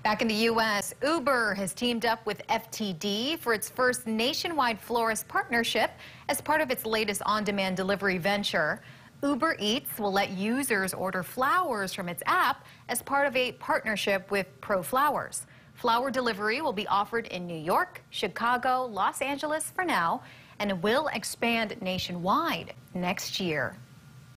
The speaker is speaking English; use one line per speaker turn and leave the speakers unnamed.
Back in the U.S., Uber has teamed up with FTD for its first nationwide florist partnership as part of its latest on-demand delivery venture. Uber Eats will let users order flowers from its app as part of a partnership with ProFlowers. Flower delivery will be offered in New York, Chicago, Los Angeles for now, and it will expand nationwide next year.